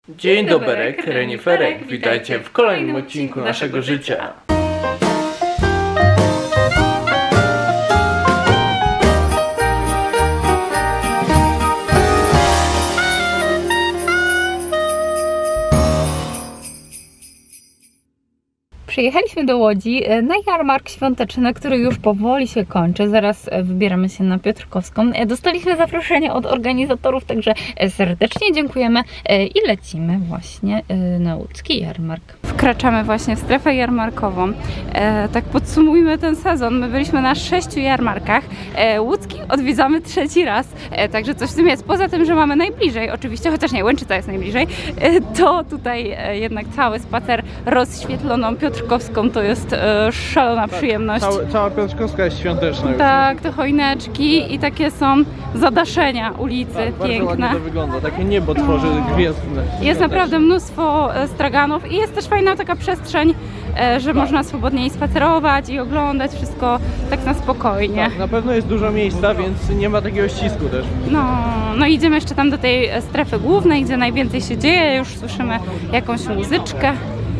Dzień dobry, Reniferek, witajcie w kolejnym odcinku naszego życia. Przyjechaliśmy do Łodzi na jarmark świąteczny, który już powoli się kończy. Zaraz wybieramy się na Piotrkowską. Dostaliśmy zaproszenie od organizatorów, także serdecznie dziękujemy i lecimy właśnie na łódzki jarmark. Wkraczamy właśnie w strefę jarmarkową. Tak podsumujmy ten sezon. My byliśmy na 6 jarmarkach. Łódzki odwiedzamy 3. raz, także coś w tym jest. Poza tym, że mamy najbliżej, oczywiście, chociaż nie, Łęczyca jest najbliżej, to tutaj jednak cały spacer rozświetloną Piotrkowską to jest szalona przyjemność. Cała Piotrkowska jest świąteczna już. Tak, te choineczki i takie są zadaszenia ulicy, tak, piękne. Bardzo ładnie to wygląda, takie niebo tworzy gwiezdne. Jest naprawdę mnóstwo straganów i jest też fajna taka przestrzeń, że można swobodniej spacerować i oglądać wszystko tak na spokojnie. Tak, na pewno jest dużo miejsca, więc nie ma takiego ścisku też. No idziemy jeszcze tam do tej strefy głównej, gdzie najwięcej się dzieje, już słyszymy jakąś muzyczkę.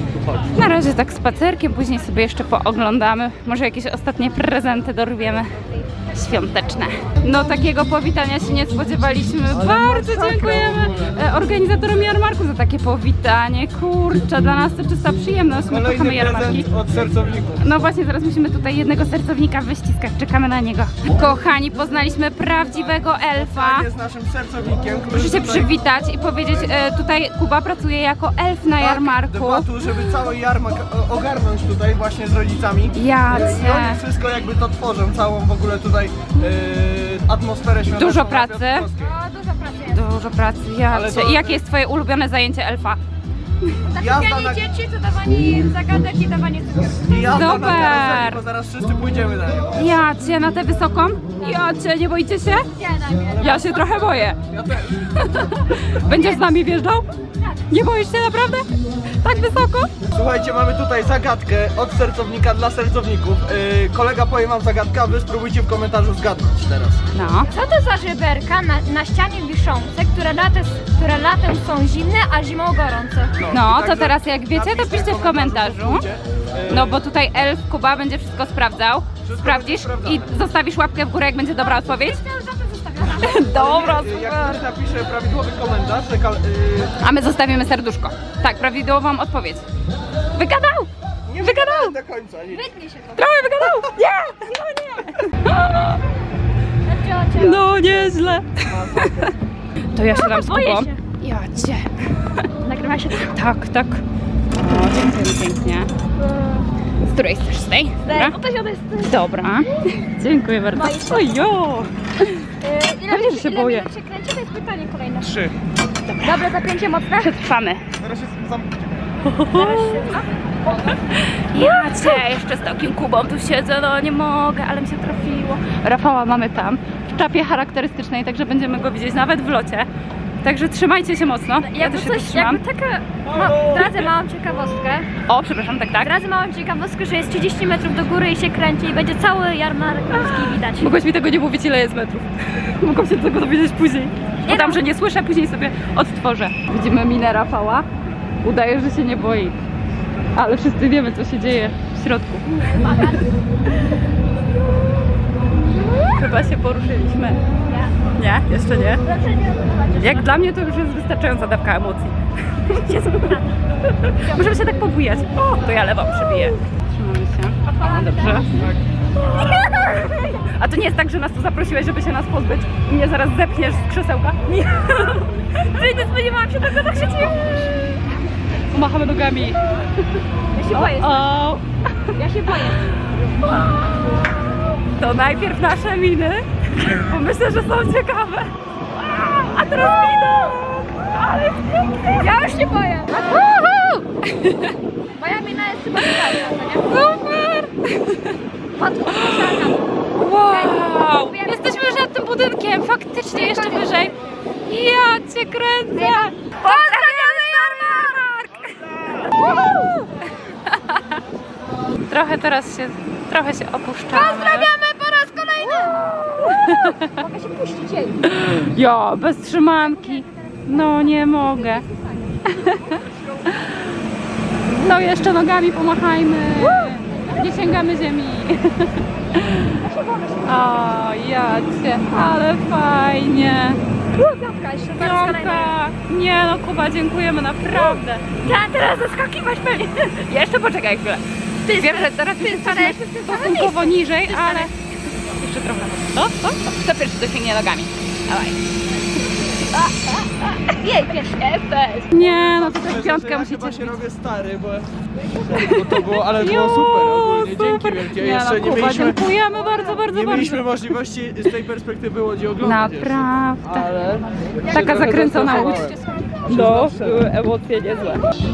Na razie tak spacerkiem, później sobie jeszcze pooglądamy, może jakieś ostatnie prezenty dorwiemy świąteczne. No takiego powitania się nie spodziewaliśmy. Bardzo dziękujemy organizatorom jarmarku za takie powitanie. Kurczę, dla nas to czysta przyjemność. My kochamy jarmarki. Od sercowników. No właśnie, zaraz musimy tutaj jednego sercownika wyściskać. Czekamy na niego. Kochani, poznaliśmy prawdziwego elfa. Jest naszym sercownikiem. Proszę się przywitać i powiedzieć, tutaj Kuba pracuje jako elf na jarmarku. Dba tu, żeby cały jarmark ogarnąć tutaj właśnie z rodzicami. Ja I oni wszystko jakby to tworzą, całą w ogóle tutaj atmosferę świąteczną. Dużo pracy. Dużo pracy. Dużo pracy, ja cię. I jakie jest twoje ulubione zajęcie elfa? Zatrudnianie dzieci, to dawanie zagadek i dawanie cukierków. Jazda na Super. karuzeli, bo zaraz wszyscy pójdziemy na nią. Ja cię na tę wysoką? Ja cię, nie boicie się? Ja się trochę boję. Ja też. Będziesz z nami wjeżdżał? Nie boisz się naprawdę? Tak wysoko? Słuchajcie, mamy tutaj zagadkę od sercownika dla sercowników. Kolega powie wam zagadkę, a wy spróbujcie w komentarzu zgadnąć teraz. No. Co to za żeberka na ścianie wiszące, które latem są zimne, a zimą gorące? No, także to teraz jak wiecie, to napiszcie piszcie w komentarzu. podwójcie. No bo tutaj elf Kuba będzie wszystko sprawdzał. Sprawdzisz i zostawisz łapkę w górę, jak będzie dobra odpowiedź? Dobra, Jak ktoś napisze prawidłowy komentarz, A my zostawimy serduszko. Tak, prawidłową odpowiedź. Wygadał! nie Wygadał! do końca. Nie. Wytnie się to. Trochę wygadał! Nie! No nie! No nieźle. To ja siadam z Kubą. Boję się. Ja cię. Nagrywa się to. Tak. O, dziękujemy pięknie. Z której chcesz? Z tej? Dobra. No to się jest. Dobra. Dziękuję bardzo. Boję się. Ojo! Pewnie, że się boję. Ile się kręci? To jest pytanie kolejne. 3. Dobre zapięcie mocne. Przetrwamy. Teraz się zamknę. Ja cię, jeszcze z takim Kubą tu siedzę, no nie mogę, ale mi się trafiło. Rafała mamy tam, w czapie charakterystycznej, także będziemy go widzieć nawet w locie. Także trzymajcie się mocno, ja też się tu trzymam. Jakby taka, zdradzę małą ciekawostkę. O, przepraszam, tak. Zdradzę małą ciekawostkę, że jest 30 metrów do góry i się kręci i będzie cały jarmark łódzki widać. Mogłaś mi tego nie mówić, ile jest metrów. Mogłam się tego dowiedzieć później. Podam, że nie słyszę, później sobie odtworzę. Widzimy minę Rafała. Udaje, że się nie boi. Ale wszyscy wiemy, co się dzieje w środku. Chyba się poruszyliśmy. Nie? Jeszcze nie? Jak dla mnie to już jest wystarczająca dawka emocji. Możemy się tak pobujać. O, to ja lewą przybiję. Trzymamy się. Dobrze. A to nie jest tak, że nas tu zaprosiłeś, żeby się nas pozbyć i mnie zaraz zepchniesz z krzesełka? Nie. Nie spodziewałam się tego, tak się dzieje. Machamy nogami. Ja się boję. O. Ja się boję. To najpierw nasze miny, bo myślę, że są ciekawe. A teraz widok! Ale pięknie! Ja już się boję. Moja mina jest chyba nie? Super! Wow! Jesteśmy już nad tym budynkiem, faktycznie jeszcze wyżej. Ja cię kręcę! Pozdrawiamy jarmark! Trochę teraz się, opuszczamy. Pozdrawiamy po raz kolejny! Mogę się puścić jej. Ja, bez trzymanki. No nie mogę. No jeszcze nogami pomachajmy. Nie sięgamy ziemi. O, jacie, ale fajnie. Piątka, jeszcze Piątka. Nie no, Kuba, dziękujemy naprawdę. Ja teraz zaskakiwać pewnie. Jeszcze poczekaj chwilę. Wiem, że teraz jesteśmy stosunkowo niżej, ale jeszcze trochę. To pierwszy dosięgnie nogami. Dawaj. Jej, pierwszy. Nie, no to też piątkę ja musicie chyba się wbić. robię stary, bo to było, ale było super ogólnie. Dzięki wielkie. Nie no, Kuba, dziękujemy bardzo, bardzo, nie mieliśmy bardzo. możliwości z tej perspektywy łodzi oglądać. Naprawdę. Ale Taka zakręcona łódź. No, były emocje niezłe.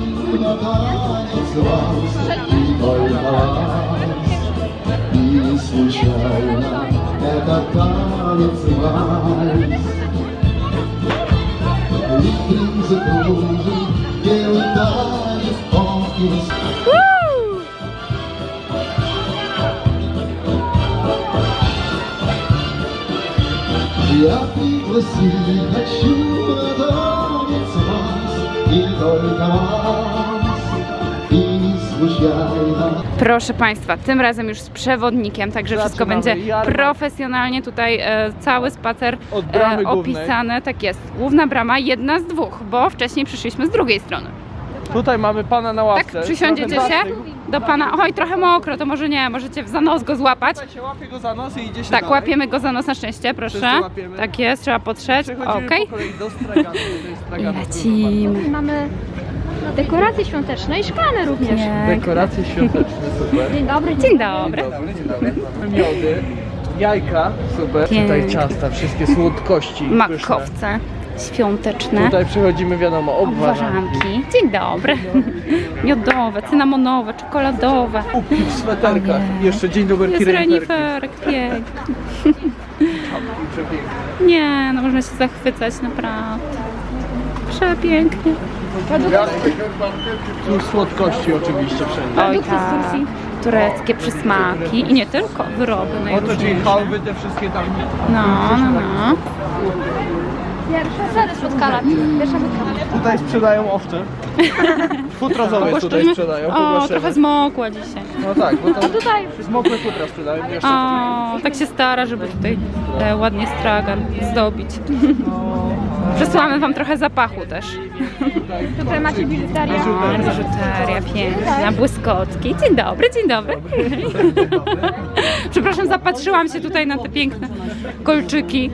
Jak wysychać siłę do nic was i tylko was i słyszałem. Proszę Państwa, tym razem już z przewodnikiem, także wszystko Zaczynamy. będzie Jarmark. profesjonalnie. Tutaj cały spacer Od bramy głównej. opisany. Tak jest, główna brama, jedna z dwóch, bo wcześniej przyszliśmy z drugiej strony. tutaj mamy pana na ławce. Tak? Przysiądziecie Trochę się dalej. do Pana. Oj, trochę mokro, to może nie, możecie za nos go złapać. Tutaj się łapie go za nos i idzie się Tak, dalej. łapiemy go za nos na szczęście, proszę. Wszyscy łapiemy. Tak jest, trzeba potrzeć. Przechodzimy Okej. po kolei do straganu. To jest stragan. Lecimy. Mamy dekoracje świąteczne i szklane również. Dekoracje świąteczne, super. Dzień dobry. Dzień dobry. Dzień dobry. Mamy miody, jajka, super. Pięknie. Tutaj ciasta, wszystkie słodkości. pyszne. Makowce świąteczne. Tutaj przychodzimy, wiadomo, obwarzanki. Obwarzanki. Dzień dobry. Miodowe, cynamonowe, czekoladowe. Kubki w sweterkach. Ojej. Jeszcze dzień dobry Jest reniferek, piękny. Nie, no można się zachwycać, naprawdę. Przepięknie. Tu słodkości oczywiście wszędzie. Oj tak, tureckie przysmaki i nie tylko, wyroby Oto czyli najróżniejsze. halwy, te wszystkie tam. No. Pierwsza seria spotkana. Pierwsza spotkana. Tutaj sprzedają owce. Futro sobie tutaj sprzedają. O, Pogoszczemy. trochę zmokła dzisiaj. No tak, bo to Tutaj zmokłe futra sprzedają jeszcze. O, tak się stara, żeby tutaj ładnie stragan zdobić. Przesyłamy Wam trochę zapachu też. tutaj macie biżuterię. O, biżuteria piękna, błyskotki. Dzień dobry, dzień dobry. Przepraszam, zapatrzyłam się tutaj na te piękne kolczyki.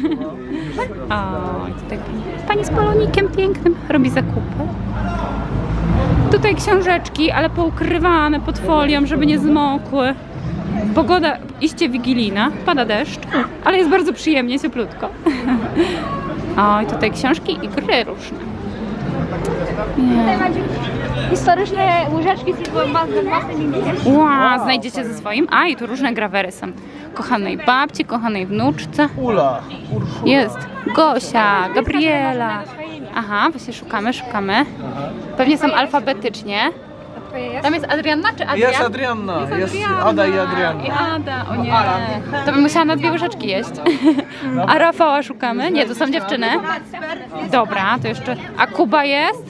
O, tutaj pani z polonikiem pięknym robi zakupy. Tutaj książeczki, ale poukrywane pod folią, żeby nie zmokły. Pogoda iście wigilijna, pada deszcz, ale jest bardzo przyjemnie, cieplutko. O, i tutaj książki i gry różne. Tutaj macie historyczne łyżeczki z własnym imieniem. Wow, znajdziecie ze swoim. A, i tu różne grawery są. Kochanej babci, kochanej wnuczce. Ula, Urszula. Jest Gosia, Gabriela. Aha, właśnie szukamy. Pewnie są alfabetycznie. Tam jest Adrianna czy Adrian? Jest Adrianna, jest Ada i Adrianna. I Ada, o nie. To bym musiała na 2 łyżeczki jeść. A Rafała szukamy? Nie, to są dziewczyny. Dobra, to jeszcze... A Kuba jest?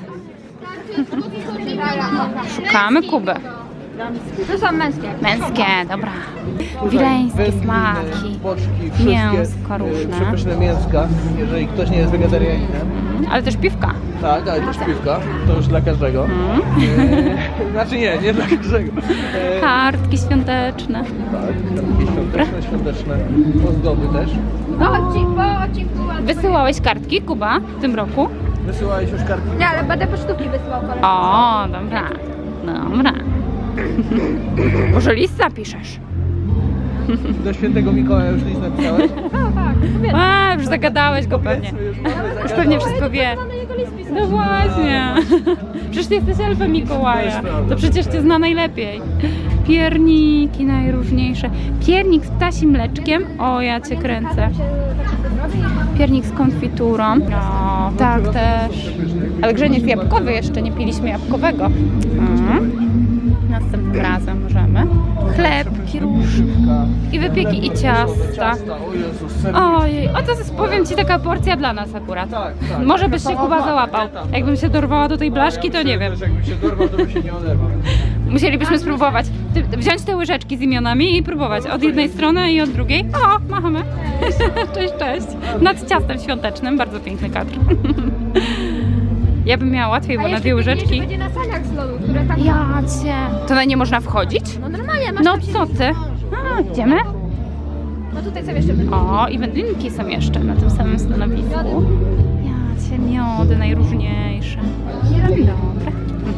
Szukamy Kubę. To są męskie. Męskie, dobra. Wileńskie Wędliny, smaki. boczki, wszystkie Mięsko różne. przepyszne mięska, jeżeli ktoś nie jest wegetarianinem. Ale też piwka. Tak, ale też piwka, to już dla każdego. Znaczy nie dla każdego. Kartki świąteczne. Tak, świąteczne ozdoby też. Wysyłałeś kartki, Kuba, w tym roku? Wysyłałeś już kartki? Nie, ale będę pocztówki wysyłał kolegom. O, dobra. Dobra. Może list zapiszesz? Do świętego Mikołaja już list napisałeś? A, już zagadałeś go pewnie. Już pewnie wszystko wie. No właśnie. Przecież ty jesteś elfem Mikołaja. To przecież cię zna najlepiej. Pierniki najróżniejsze. Piernik z ptasim mleczkiem. O, ja cię kręcę. Piernik z konfiturą. No, tak też. Ale grzeniec jabłkowy jeszcze, nie piliśmy jabłkowego. Następnym razem możemy. Chlebki różne. I wypieki, i ciasta. O Jezus, serio. Ojej, o to jest, powiem Ci, taka porcja dla nas akurat. Tak. Może byś się Kuba załapał. Jakbym się dorwała do tej blaszki, to nie wiem. Jakbym się dorwał, to by się nie oderwał. Musielibyśmy spróbować. Wziąć te łyżeczki z imionami i próbować. Od jednej strony i od drugiej. O, machamy. Cześć, cześć. Nad ciastem świątecznym. Bardzo piękny kadr. Ja bym miała łatwiej, bo na dwie łyżeczki. Będzie na saniach z lodu, które tam... Ja cię. To na nie można wchodzić? No normalnie, masz No tam co ty? A, idziemy? No tutaj są jeszcze O, i wędlinki są jeszcze na tym samym stanowisku. Ja cię, miody najróżniejsze. Dobre.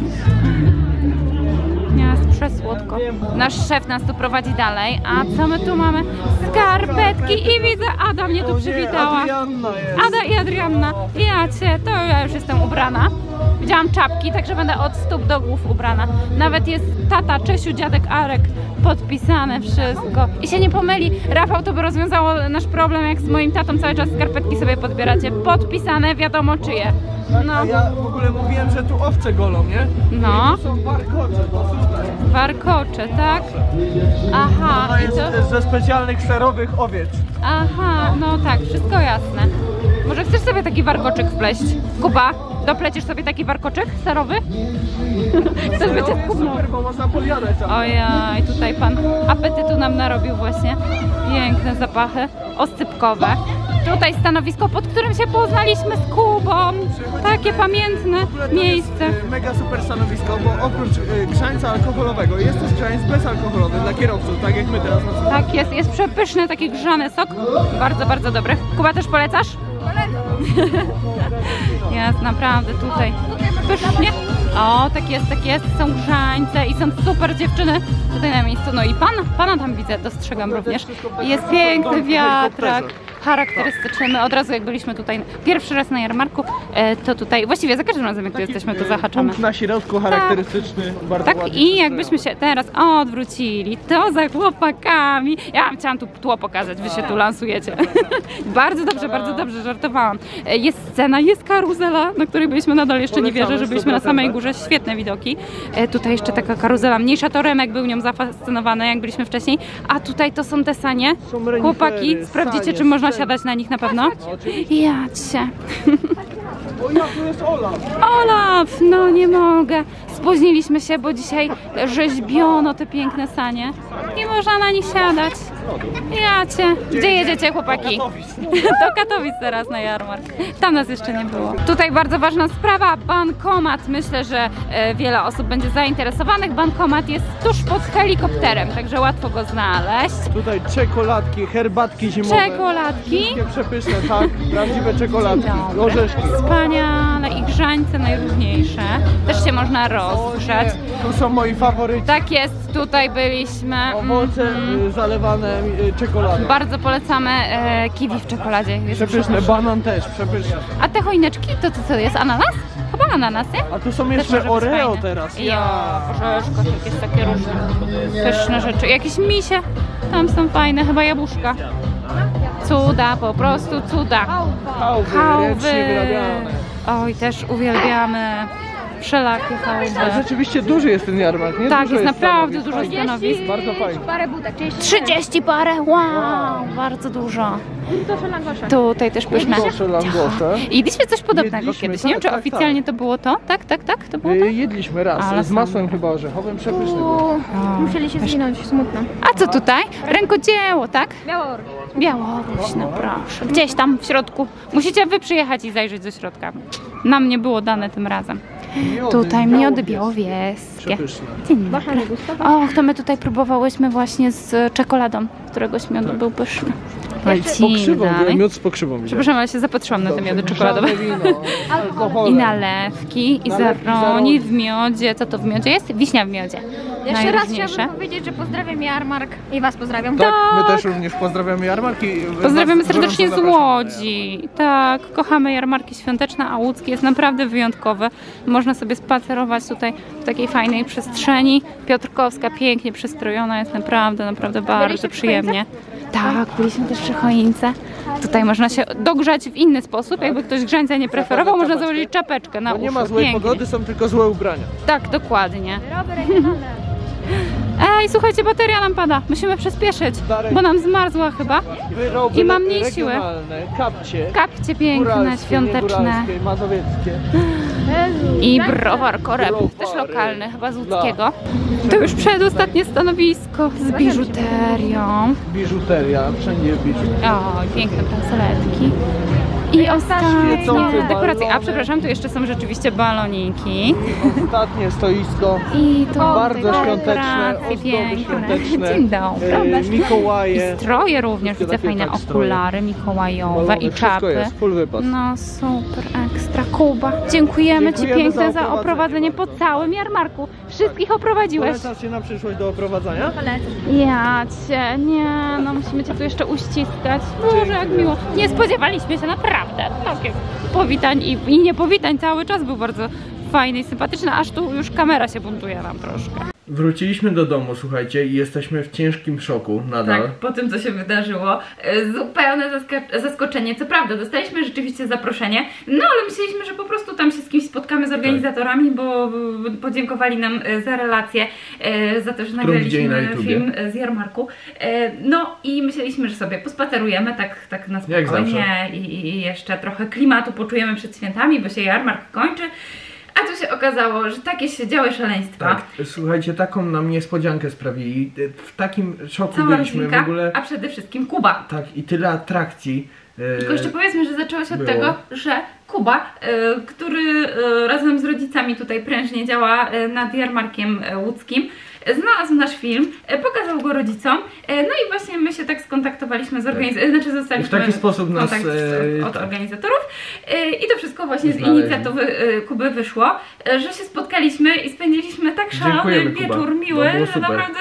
Jest przesłodko. Nasz szef nas tu prowadzi dalej. A co my tu mamy? Skarpetki i widzę, Ada mnie tu przywitała. Adrianna jest. Ada i Adrianna. Ja cię, to ja już jestem ubrana. Widziałam czapki, także będę od stóp do głów ubrana. Nawet jest tata, Czesiu, dziadek Arek podpisane wszystko. I się nie pomyli, Rafał to by rozwiązało nasz problem, jak z moim tatą cały czas skarpetki sobie podbieracie. Podpisane, wiadomo czyje. No, A ja w ogóle mówiłem, że tu owce golą, nie? no, To są warkocze, to tutaj. warkocze, tak? Aha, Ona i jest to? ze specjalnych serowych owiec. Aha, no tak, wszystko jasne. Może chcesz sobie taki warkoczyk wpleść? Kuba, dopleciesz sobie taki warkoczyk serowy? Chcesz być jak Kuba? Super, bo można podjadać. Ojej, tutaj pan apetytu nam narobił właśnie. Piękne zapachy oscypkowe. Tutaj stanowisko, pod którym się poznaliśmy z Kubą. Takie pamiętne miejsce. Mega super stanowisko, bo oprócz grzańca alkoholowego jest też grzaniec bezalkoholowy dla kierowców, tak jak my teraz na przykład. Tak, jest przepyszny, taki grzany sok. Bardzo, bardzo dobry. Kuba, też polecasz? Jest naprawdę tutaj pysznie. O, tak jest, są grzańce i są super dziewczyny tutaj na miejscu. No i pana tam widzę, dostrzegam również. Jest piękny wiatrak, charakterystyczny. My od razu jak byliśmy tutaj pierwszy raz na jarmarku, to tutaj, właściwie za każdym razem jak tu jesteśmy, to zahaczamy. Punkt na środku charakterystyczny, bardzo Tak, ładnie. i jakbyśmy się teraz odwrócili, to za chłopakami. Ja chciałam tu tło pokazać, wy się tu lansujecie. Bardzo dobrze, żartowałam. Jest scena, jest karuzela, na której byliśmy, nadal jeszcze nie wierzę, że byliśmy na samej górze, świetne widoki. Tutaj jeszcze taka karuzela mniejsza, to Remek był nią zafascynowany, jak byliśmy wcześniej. A tutaj to są te sanie. Są renifery, Chłopaki, sprawdzicie, sanie, czy można sprzęt. siadać na nich na pewno? Ja cię. O ja, tu jest Olaf. Olaf, no nie mogę. Spóźniliśmy się, bo dzisiaj rzeźbiono te piękne sanie. Nie można na nich siadać. Ja cię. Gdzie jedziecie, chłopaki? Do Katowic teraz na jarmark. Tam nas jeszcze nie było. Tutaj bardzo ważna sprawa, bankomat. Myślę, że wiele osób będzie zainteresowanych. Bankomat jest tuż pod helikopterem, także łatwo go znaleźć. Tutaj czekoladki, herbatki zimowe. Czekoladki. Wszystkie przepyszne, tak? Prawdziwe czekoladki, Dobre. orzeszki. Wspaniale i grzańce najróżniejsze. Też się można rozgrzać. Tu są moi faworyci. Tak jest, tutaj byliśmy. Owoce zalewane czekoladą. Bardzo polecamy kiwi w czekoladzie. Jest Przepyszne, przepyszne. banan też, przepyszne. A te choineczki, to co jest? Ananas? Chyba ananas, nie? A tu są Też jeszcze może być Oreo fajne. teraz. Ja, orzeszko, jakieś takie różne pyszne rzeczy. Jakieś misie, tam są fajne, chyba jabłuszka. Cuda, po prostu cuda. Chałwy, ręcznie wyrabiane. Oj, też uwielbiamy wszelakie A chałwy. rzeczywiście duży jest ten jarmark, nie? Tak, Dużo jest naprawdę stanowisk. dużo stanowisk. Bardzo fajnie. parę budek, 30 parę, wow, bardzo dużo. proszę langosze. Tutaj też pyszne. Proszę langosze. Jedliśmy coś podobnego Jedliśmy, kiedyś, nie wiem tak, czy tak, oficjalnie to było to? Tak, to było to? Jedliśmy raz, Ale z masłem chyba orzechowym, przepyszny był. Musieli się zwinąć, smutno. A co tutaj? Rękodzieło, tak? Białoruś. Białoruś, no proszę. Gdzieś tam w środku. Musicie wy przyjechać i zajrzeć do środka. Nam nie było dane tym razem. Tutaj miody białowieskie. Przepyszne. Dzień dobry. Och, to my tutaj próbowałyśmy właśnie z czekoladą, któregoś miodu był pyszny. Z pokrzywą, miód z pokrzywą. widziałem. Przepraszam, ale się zapatrzyłam na te miody czekoladowe. Grzane wino, alkoholem. I nalewki, i Nalewki zaroni w miodzie. Co to w miodzie jest? Wiśnia w miodzie. Jeszcze raz Najróżniejsze. chciałabym powiedzieć, że pozdrawiam jarmark i was pozdrawiam. Tak, my też również pozdrawiamy jarmarki. Pozdrawiamy Was serdecznie z gorąco zapraszamy. Łodzi. Tak, kochamy jarmarki świąteczne, a łódzki jest naprawdę wyjątkowy. Można sobie spacerować tutaj w takiej fajnej przestrzeni. Piotrkowska pięknie przystrojona, jest naprawdę bardzo Byliście przy przyjemnie. Tak, byliśmy też przy choince. Tutaj można się dogrzać w inny sposób. Jakby ktoś grzańca nie preferował, można założyć czapeczkę na Bo nie ma uszy. złej Pięknie. pogody, są tylko złe ubrania. Tak, dokładnie. Rowery regionalne. Ej, słuchajcie, bateria nam pada. Musimy przyspieszyć, bo nam zmarzła chyba. Wyroby I mam mniej siły. regionalne, kapcie. Kapcie piękne, Góralskie, świąteczne. niegóralskie, mazowieckie. I browar koreb, też lokalny, chyba z łódzkiego. To już przedostatnie stanowisko z biżuterią. Biżuteria, wszędzie biżuteria. O, piękne bransoletki. I ostatnie Świecące dekoracje. A balony. przepraszam, tu jeszcze są rzeczywiście baloniki. Ostatnie stoisko. I to Bardzo świąteczne, dekoracje ozdoby piękne. świąteczne. Dzień dobry. Mikołaje. I stroje również, Wszystkie widzę takie, fajne tak, stroje. okulary mikołajowe Balony, i wszystko czapy. jest, full wypas. No super, ekstra, Kuba. Dziękujemy Ci Dziękujemy piękne za za oprowadzenie bardzo. po całym jarmarku. Wszystkich oprowadziłeś. Polecasz się na przyszłość do oprowadzania? Ja Cię, nie, no musimy Cię tu jeszcze uściskać. Boże, jak miło. Nie spodziewaliśmy się naprawdę takich powitań i nie powitań, cały czas był bardzo fajny i sympatyczny, aż tu już kamera się buntuje nam troszkę. Wróciliśmy do domu, słuchajcie, i jesteśmy w ciężkim szoku nadal. Tak, po tym co się wydarzyło, zupełne zaskoczenie. Co prawda, dostaliśmy rzeczywiście zaproszenie, no ale myśleliśmy, że po prostu tam się z kimś spotkamy z organizatorami, bo podziękowali nam za relację, za to, że widzieli na nagraliśmy YouTubie. film z jarmarku. No i myśleliśmy, że sobie pospacerujemy tak na Jak spokojnie i jeszcze trochę klimatu poczujemy przed świętami, bo się jarmark kończy. A tu się okazało, że takie się działy szaleństwa. Tak, słuchajcie, taką nam niespodziankę sprawili. W takim szoku Cała byliśmy rodzinka, w ogóle. a przede wszystkim Kuba. Tak, i tyle atrakcji. Tylko jeszcze powiedzmy, że zaczęło się od było. tego, że Kuba, który razem z rodzicami tutaj prężnie działa nad jarmarkiem łódzkim, znalazł nasz film, pokazał go rodzicom, no i właśnie my się tak skontaktowaliśmy z organizatorem, znaczy I zostaliśmy w taki sposób nas kontakt od organizatorów i to wszystko właśnie z znaleźli. inicjatywy Kuby wyszło, że się spotkaliśmy i spędziliśmy tak szalony Dziękujemy, Kuba. wieczór To miły, było że super. naprawdę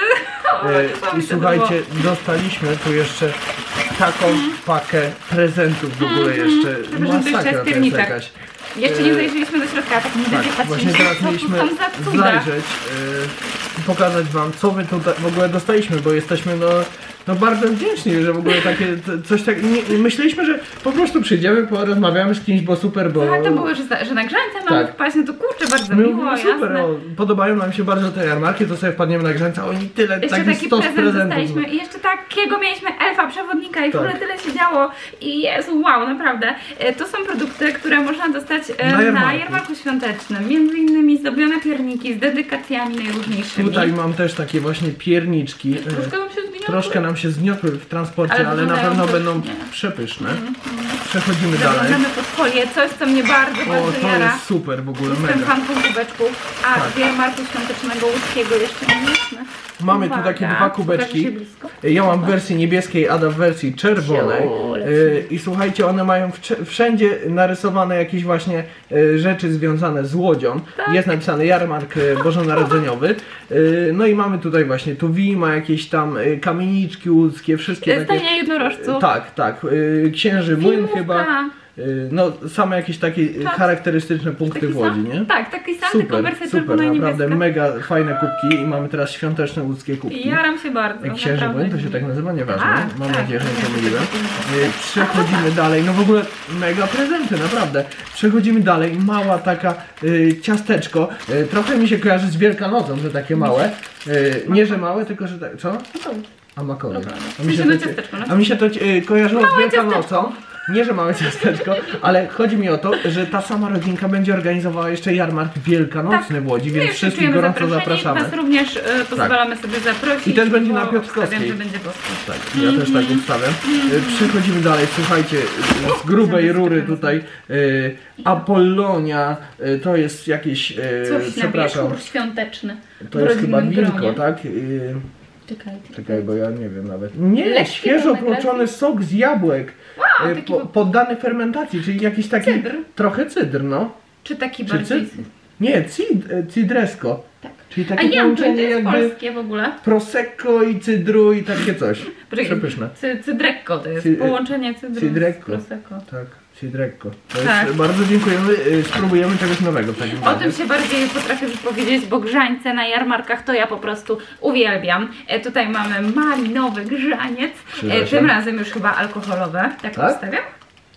I słuchajcie, dostaliśmy tu jeszcze taką pakę prezentów w ogóle jeszcze. Tylko, że to jeszcze Masakra jest to jest pierniczek. jakaś. Jeszcze nie zajrzeliśmy do środka, tak nie Tak, będzie właśnie patrzyliśmy, teraz co tu mieliśmy są za cuda. zajrzeć i pokazać wam, co my tutaj w ogóle dostaliśmy, bo jesteśmy no bardzo wdzięczni, że w ogóle takie coś tak. Myśleliśmy, że po prostu przyjdziemy, porozmawiamy z kimś, bo super, bo. Tak, to było, że na grzance mamy Tak. wpaść, no to kurczę, bardzo My miło, mówimy, super, jasne. podobają nam się bardzo te jarmarki, to sobie wpadniemy na grzance, oni tyle, Jeszcze taki taki stos prezent prezentów. dostaliśmy i jeszcze takiego mieliśmy elfa, przewodnika i w Tak. ogóle tyle się działo i Jezu, wow, naprawdę. To są produkty, które można dostać na jarmarku. jarmarku świątecznym, między innymi zdobione pierniki z dedykacjami najróżniejszymi. Tutaj mam też takie właśnie pierniczki. Troszkę nam się zgniotły. Troszkę nam się zgniotły w transporcie, ale na wyglądają pewno pysznie. będą przepyszne. Przechodzimy dalej. Zaglądamy pod folię, coś co mnie bardzo, O, bardzo to jara. jest super w ogóle, Jestem mega. fanką kubeczków, a z jarmarku świątecznego łódzkiego jeszcze nie mieliśmy. Mamy tu Uwaga, takie dwa pokażę kubeczki. się blisko. Ja mam w wersji niebieskiej, Ada w wersji czerwonej. I słuchajcie, one mają wszędzie narysowane jakieś właśnie rzeczy związane z Łodzią. Tak. Jest napisany jarmark bożonarodzeniowy. No i mamy tutaj właśnie tuwi, ma jakieś tam kamieniczki łódzkie, wszystkie takie. Stajnia jednorożców. Tak. Księży młyn Filmówka. chyba. No same jakieś takie charakterystyczne punkty Taki w Łodzi, sam? nie? Tak, taki sam, tylko wersja Super, czerwona i naprawdę niebieska. mega fajne kubki i mamy teraz świąteczne łódzkie kubki. Jaram się bardzo, Księży naprawdę. młyn, to się tak nazywa? Nieważne. Tak, Mam tak. nadzieję, że nie pomyliłem. Przechodzimy dalej, no w ogóle mega prezenty, naprawdę. Przechodzimy dalej, mała taka ciasteczko. Trochę mi się kojarzy z Wielkanocą, że takie małe. Nie, że małe, tylko że tak, co? A makowie. Dobra, A mi się no to, ciasteczko, no a mi się to kojarzyło z Małe Wielkanocą. ciasteczko. Nie, że małe ciasteczko, ale chodzi mi o to, że ta sama rodzinka będzie organizowała jeszcze jarmark wielkanocny w Łodzi, No więc już wszystkich czujemy gorąco zaproszeni, zapraszamy. Was również pozwalamy sobie zaprosić. I też będzie bo na Piotrkowskiej. obstawiam, że będzie bosko. Tak, ja też tak ustawiam. Przechodzimy dalej, słuchajcie, z grubej rury tutaj Apollonia, to jest jakieś, Coś na przepraszam, wieczór świąteczny. to jest w chyba rodzinnym winko, gronie. tak? Czekaj, bo ja nie wiem nawet. Nie, Lekki świeżo domek, ploczony sok z jabłek, Wow, taki poddany fermentacji, czyli jakiś taki, Cydr. trochę cydr, no. Czy taki Czy bardziej... Nie, cidresco. Tak. Czyli A takie jam, to połączenie jest jakby polskie w ogóle. prosecco i cydru i takie coś. Przepyszne. Cydrekko to jest, połączenie cydru Cidrekko. z prosecco. Tak, cidrekko. To Tak. jest, bardzo dziękujemy, spróbujemy czegoś nowego w takim O razie. tym się bardziej potrafię wypowiedzieć, bo grzańce na jarmarkach to ja po prostu uwielbiam. Tutaj mamy malinowy grzaniec, Przyda się. tym razem już chyba alkoholowe, tak Tak? ustawiam?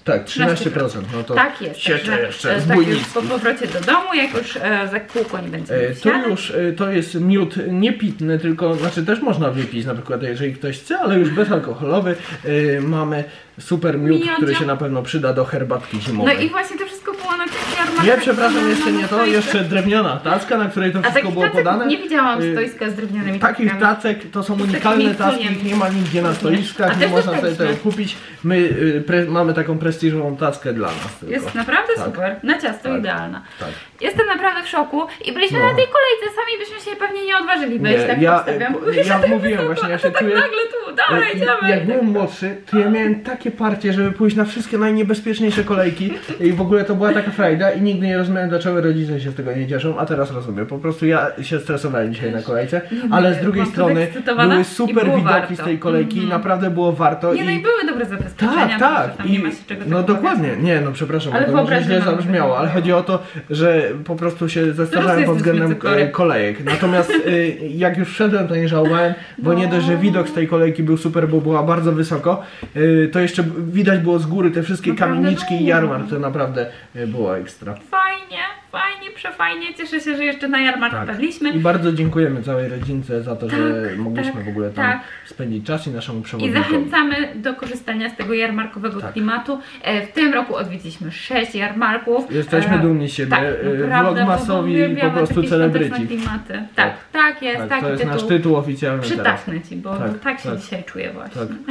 Tak, 13%. No to tak jest. siecze Także, jeszcze z tak już bójnicki. po powrocie do domu, jak już za kółko nie będziemy To jest miód niepitny, tylko, znaczy też można wypić na przykład, jeżeli ktoś chce, ale już bezalkoholowy. Mamy super miód, Miodzio. który się na pewno przyda do herbatki No zimowej. i właśnie to wszystko było na tych jarmarkach. Nie, przepraszam, jeszcze nie to, jeszcze drewniana tacka, na której to A wszystko takich było tacek podane. nie widziałam stoiska z drewnianymi Takich tackami. tacek to są Z unikalne takimi tacki, foliem. ich nie ma nigdzie na A stoiskach, nie też można sobie dostaliśmy. tego kupić. My mamy taką prestiżową tackę dla nas tylko. Jest naprawdę Tak. super, na ciasto Tak. idealna. Tak. Jestem naprawdę w szoku i byliśmy No. na tej kolejce, sami byśmy się pewnie nie odważyli wejść, tak ja obstawiam. mówiłem właśnie, ja się czuję... Nagle tu, dobra, idziemy. Jak byłem młodszy, to ja miałem takie parcie, żeby pójść na wszystkie najniebezpieczniejsze kolejki i w ogóle to była taka frajda i nigdy nie rozumiałem, dlaczego rodzice się z tego nie cieszą, a teraz rozumiem. Po prostu ja się stresowałem dzisiaj na kolejce, ale z drugiej byłam strony podekscytowana były i super było widoki warto. z tej kolejki, naprawdę było warto. Nie, no i były dobre zabezpieczenia, Tak, no, tak. że tam nie ma się czego No tak dokładnie, obawiać. nie no przepraszam, Ale to może wyobraź, źle że mam zabrzmiało, tego ale nie chodzi o to, że po prostu się zestarzałem pod jesteśmy względem cykory. kolejek. Natomiast jak już wszedłem, to nie żałowałem, bo nie dość, że widok z tej kolejki był super, bo była bardzo wysoko, to jeszcze widać było z góry te wszystkie Naprawdę kamieniczki i było. jarmark, to naprawdę było ekstra. Fajnie, przefajnie. Cieszę się, że jeszcze na jarmark Tak. wpadliśmy. I bardzo dziękujemy całej rodzince za to, że mogliśmy w ogóle tam tak. spędzić czas i naszemu I przewodnikowi. zachęcamy do korzystania z tego jarmarkowego Tak. klimatu. W tym roku odwiedziliśmy 6 jarmarków. Jesteśmy dumni z siebie. Tak, naprawdę, Vlogmasowi bo uwielbiamy po prostu takie celebryci. świąteczne klimaty. Tak jest, Tak, taki to jest tytuł. nasz tytuł oficjalny teraz. Przytaknę Ci, bo Tak, tak się tak. dzisiaj czuję właśnie. Tak.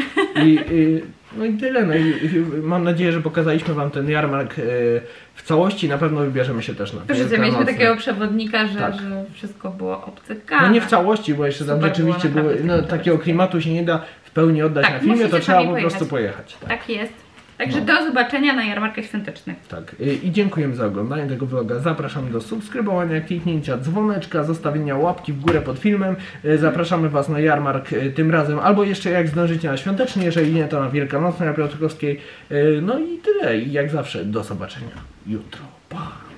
No i tyle. No i mam nadzieję, że pokazaliśmy Wam ten jarmark w całości. Na pewno wybierzemy się też na Proszę Cię, mieliśmy Wielkanocny. takiego przewodnika, że, Tak. że wszystko było obcykane. No nie w całości, bo jeszcze tam Super rzeczywiście było, były, naprawdę no, takiego klimatu się nie da w pełni oddać Tak, na filmie, to musicie trzeba sami po prostu pojechać. pojechać. Tak jest. Także No. do zobaczenia na jarmarkach świątecznych. Tak. I dziękujemy za oglądanie tego vloga. Zapraszamy do subskrybowania, kliknięcia dzwoneczka, zostawienia łapki w górę pod filmem. Zapraszamy Was na jarmark tym razem, albo jeszcze jak zdążycie na świąteczny, jeżeli nie to na wielkanocnej, na piotrkowskiej. No i tyle. I jak zawsze do zobaczenia jutro. Pa!